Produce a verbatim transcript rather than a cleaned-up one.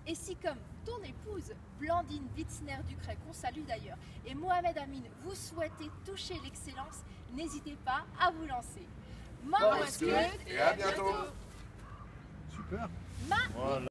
Et si comme ton épouse, Blandine Witzner-Ducret, qu'on salue d'ailleurs, et Mohamed Amin, vous souhaitez toucher l'excellence, n'hésitez pas à vous lancer. Mors et à bientôt. Super. Ma